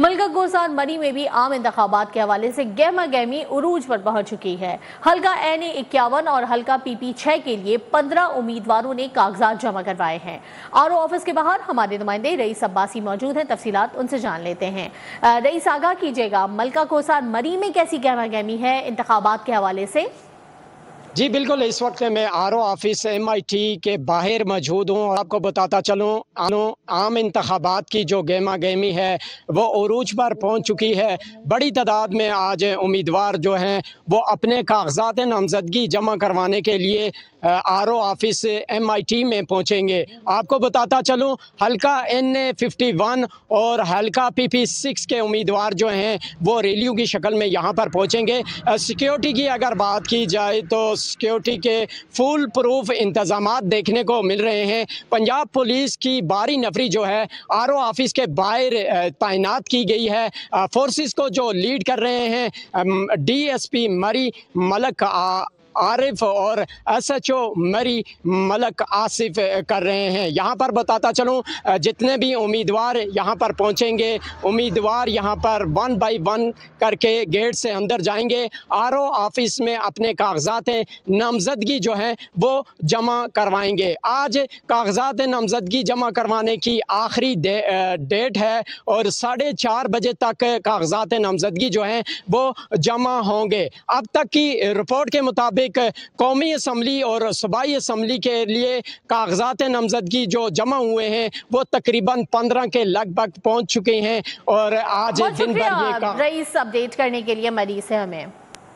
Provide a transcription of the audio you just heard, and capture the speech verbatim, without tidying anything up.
ملکہ کوسار مری میں بھی عام انتخابات کے حوالے سے گہما گہمی عروج پر پہنچ چکی ہے۔ حلقہ این اے اکیاون اور حلقہ پی پی چھ کے لیے پندرہ امیدواروں نے کاغذات جمع کروائے ہیں۔ آر او آفس کے باہر ہمارے نمائندے رئیس عباسی موجود ہیں، تفصیلات ان سے جان لیتے ہیں۔ رئیس آگاہ کیجیے گا، ملکہ کوسار مری میں کیسی گہما گہمی ہے انتخابات کے حوالے سے؟ جی بالکل، اس وقت میں R O office M I T کے باہر موجود ہوں اور آپ کو بتاتا چلوں عام انتخابات کی جو گہما گہمی ہے وہ عروج پر پہنچ چکی ہے۔ بڑی تعداد میں آج امیدوار جو ہیں وہ اپنے کاغذات نامزدگی جمع کروانے کے لیے R O office M I T میں پہنچیں گے۔ آپ کو بتاتا چلوں حلقہ این اے ففٹی ون اور حلقہ پی پی سکس کے امیدوار جو ہیں وہ ریلیوں کی شکل میں یہاں پر پہنچیں گے۔ سیکیورٹی کی اگر بات کی جائے تو سیکیورٹی کے فول پروف انتظامات دیکھنے کو مل رہے ہیں۔ پنجاب پولیس کی باری نفری جو ہے آر او آفس کے باہر تعینات کی گئی ہے۔ فورسز کو جو لیڈ کر رہے ہیں ڈی ایس پی مری ملک عارف اور S H O Murree Malik Asif کر رہے ہیں۔ یہاں پر بتاتا چلوں جتنے بھی امیدوار یہاں پر پہنچیں گے، امیدوار یہاں پر ون بائی ون کر کے گیٹ سے اندر جائیں گے، آر او آفس میں اپنے کاغذات نامزدگی جو ہیں وہ جمع کروائیں گے۔ آج کاغذات نامزدگی جمع کروانے کی آخری ڈیٹ ہے اور ساڑھے چار بجے تک کاغذات نامزدگی جو ہیں وہ جمع ہوں گے۔ اب تک کی رپورٹ کے مطابق قومی اسمبلی اور صوبائی اسمبلی کے لیے کاغذات نامزدگی جو جمع ہوئے ہیں وہ تقریباً پندرہ کے لگ بھگ پہنچ چکے ہیں اور آج دن بھر یہ رئیس اپڈیٹ کرنے کے لیے مری سے ہمیں